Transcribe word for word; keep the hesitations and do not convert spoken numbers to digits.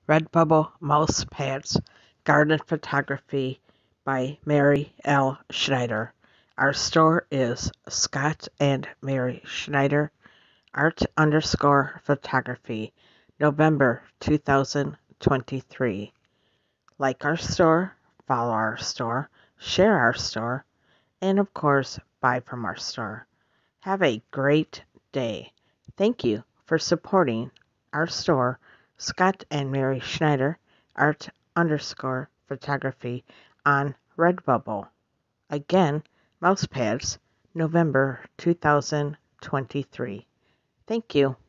Redbubble Mousepads Garden Photography by Mary L. Schneider. Our store is Scott and Mary Schneider, Art underscore Photography, November two thousand twenty-three. Like our store, follow our store, share our store, and of course, buy from our store. Have a great day. Thank you for supporting our store, Scott and Mary Schneider, Art underscore Photography on Redbubble. Again, Mousepads, November two thousand twenty-three. Thank you.